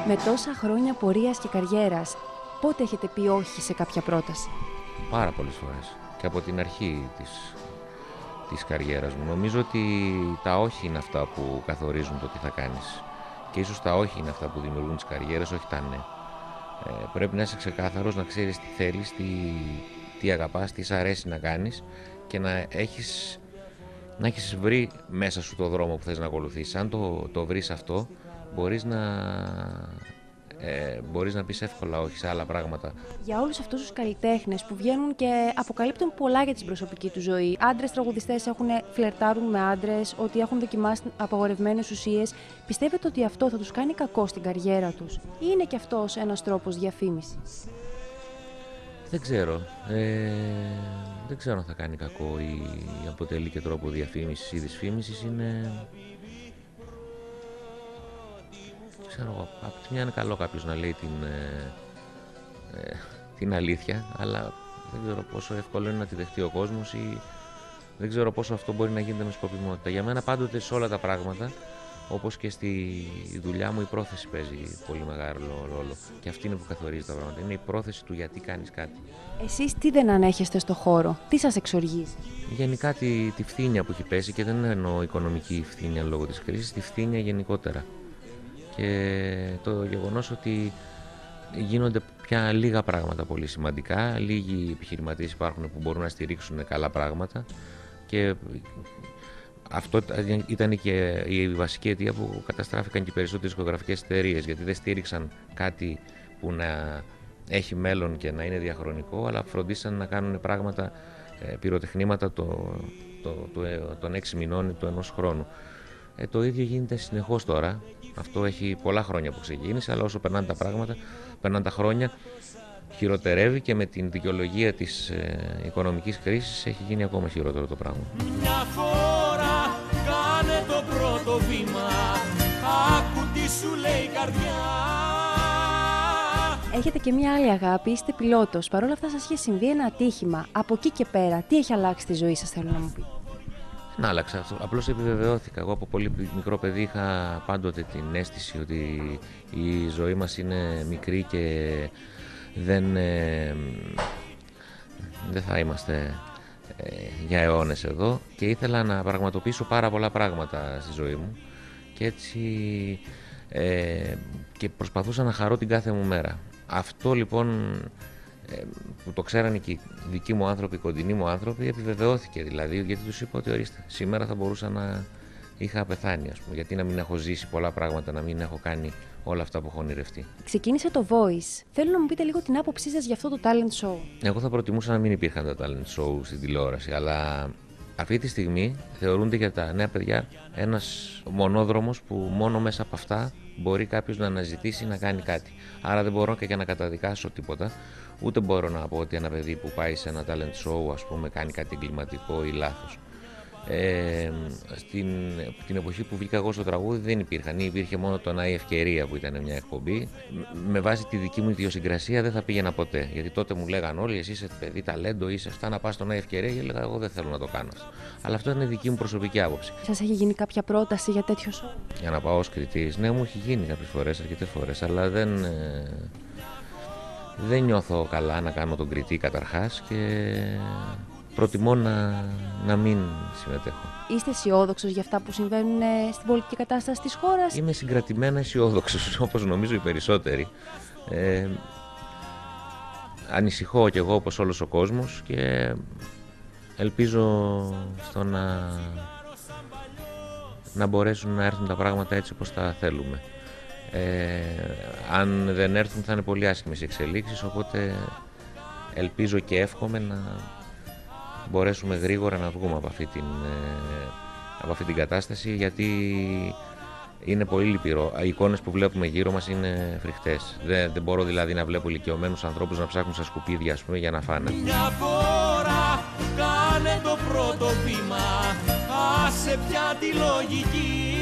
Με τόσα χρόνια πορείας και καριέρας, πότε έχετε πει όχι σε κάποια πρόταση? Πάρα πολλές φορές. Και από την αρχή της καριέρας μου. Νομίζω ότι τα όχι είναι αυτά που καθορίζουν το τι θα κάνεις. Και ίσως τα όχι είναι αυτά που δημιουργούν τις καριέρες, όχι τα ναι. Πρέπει να είσαι ξεκάθαρος, να ξέρεις τι θέλεις, τι αγαπάς, τι σ' αρέσει να κάνεις και να έχεις βρει μέσα σου το δρόμο που θες να ακολουθήσεις. Αν το βρεις αυτό, μπορείς να πεις εύκολα όχι σε άλλα πράγματα. Για όλους αυτούς τους καλλιτέχνες που βγαίνουν και αποκαλύπτουν πολλά για την προσωπική του ζωή, άντρες τραγουδιστές φλερτάρουν με άντρες, ότι έχουν δοκιμάσει απαγορευμένες ουσίες, πιστεύετε ότι αυτό θα τους κάνει κακό στην καριέρα τους ή είναι και αυτός ένας τρόπος διαφήμισης? Δεν ξέρω. Δεν ξέρω αν θα κάνει κακό ή αποτελεί και τρόπο διαφήμισης ή δυσφήμισης. Είναι... Ξέρω εγώ, από τη μια είναι καλό κάποιος να λέει την αλήθεια, αλλά δεν ξέρω πόσο εύκολο είναι να τη δεχτεί ο κόσμος ή δεν ξέρω πόσο αυτό μπορεί να γίνεται με σκοπιμότητα. Για μένα πάντοτε σε όλα τα πράγματα, όπως και στη δουλειά μου, η πρόθεση παίζει πολύ μεγάλο ρόλο. Και αυτή είναι που καθορίζει τα πράγματα. Είναι η πρόθεση του γιατί κάνεις κάτι. Εσείς τι δεν ανέχεστε στο χώρο, τι σας εξοργίζει? Γενικά τη φθήνεια που έχει πέσει, και δεν εννοώ οικονομική φθήνεια λόγω της κρίσης, τη φθήνεια γενικότερα. Και το γεγονός ότι γίνονται πια λίγα πράγματα πολύ σημαντικά, λίγοι επιχειρηματίες υπάρχουν που μπορούν να στηρίξουν καλά πράγματα και αυτό ήταν και η βασική αιτία που καταστράφηκαν και οι περισσότερες δισκογραφικές εταιρείες, γιατί δεν στήριξαν κάτι που να έχει μέλλον και να είναι διαχρονικό, αλλά φροντίσαν να κάνουν πράγματα, πυροτεχνήματα των 6 μηνών ή του 1 χρόνου. Το ίδιο γίνεται συνεχώς τώρα. Αυτό έχει πολλά χρόνια που ξεκίνησε, αλλά όσο περνάνε τα πράγματα, περνάνε τα χρόνια, χειροτερεύει και με την δικαιολογία της οικονομικής κρίσης έχει γίνει ακόμα χειρότερο το πράγμα. Μια φορά κάνε το πρώτο βήμα, άκου τι σου λέει η καρδιά. Έχετε και μια άλλη αγάπη, είστε πιλότος. Παρ' όλα αυτά σας είχε συμβεί ένα ατύχημα. Από εκεί και πέρα, τι έχει αλλάξει στη ζωή σας, θέλω να μου πείτε? Να άλλαξα αυτό. Απλώς επιβεβαιώθηκα. Εγώ από πολύ μικρό παιδί είχα πάντοτε την αίσθηση ότι η ζωή μας είναι μικρή και δεν θα είμαστε για αιώνες εδώ, και ήθελα να πραγματοποιήσω πάρα πολλά πράγματα στη ζωή μου και έτσι και προσπαθούσα να χαρώ την κάθε μου μέρα. Αυτό λοιπόν που το ξέρανε και οι δικοί μου άνθρωποι, οι κοντινοί μου άνθρωποι, επιβεβαιώθηκε δηλαδή, γιατί τους είπα ότι ορίστε, σήμερα θα μπορούσα να είχα πεθάνει, ας πούμε, γιατί να μην έχω ζήσει πολλά πράγματα, να μην έχω κάνει όλα αυτά που έχω ονειρευτεί. Ξεκίνησε το Voice. Θέλω να μου πείτε λίγο την άποψή σας για αυτό το talent show. Εγώ θα προτιμούσα να μην υπήρχαν τα talent show στην τηλεόραση, αλλά αυτή τη στιγμή θεωρούνται για τα νέα παιδιά ένας μονόδρομος που μόνο μέσα από αυτά μπορεί κάποιος να αναζητήσει να κάνει κάτι. Άρα δεν μπορώ και να καταδικάσω τίποτα, ούτε μπορώ να πω ότι ένα παιδί που πάει σε ένα talent show, ας πούμε, κάνει κάτι εγκληματικό ή λάθος. Την εποχή που βγήκα εγώ στο τραγούδι δεν υπήρχαν, ή υπήρχε μόνο το «Να η ευκαιρία» που ήταν μια εκπομπή. Με βάση τη δική μου ιδιοσυγκρασία δεν θα πήγαινα ποτέ, γιατί τότε μου λέγαν όλοι εσύ είσαι παιδί ταλέντο, είσαι αυτά, να πας στο «Να η ευκαιρία», και έλεγα εγώ δεν θέλω να το κάνω. Αλλά αυτό είναι δική μου προσωπική άποψη. Σας έχει γίνει κάποια πρόταση για τέτοιο show? Για να πάω ως κριτής? Ναι, μου έχει γίνει κάποιες φορές, αρκετές φορές, αλλά δεν νιώθω καλά να κάνω τον κριτή καταρχάς και προτιμώ να μην συμμετέχω. Είστε αισιόδοξος για αυτά που συμβαίνουν στην πολιτική κατάσταση της χώρας? Είμαι συγκρατημένα αισιόδοξος, όπως νομίζω οι περισσότεροι. Ανησυχώ κι εγώ όπως όλος ο κόσμος και ελπίζω στο να μπορέσουν να έρθουν τα πράγματα έτσι όπως τα θέλουμε. Αν δεν έρθουν θα είναι πολύ άσχημες οι εξελίξεις, οπότε ελπίζω και εύχομαι να μπορέσουμε γρήγορα να βγούμε από αυτή την κατάσταση, γιατί είναι πολύ λυπηρό. Οι εικόνες που βλέπουμε γύρω μας είναι φρικτές. Δεν μπορώ δηλαδή να βλέπω ηλικιωμένους ανθρώπους να ψάχνουν στα σκουπίδια, ας πούμε, για να φάνε. Μια φορά κάνε το πρώτο βήμα, άσε πια τη λογική.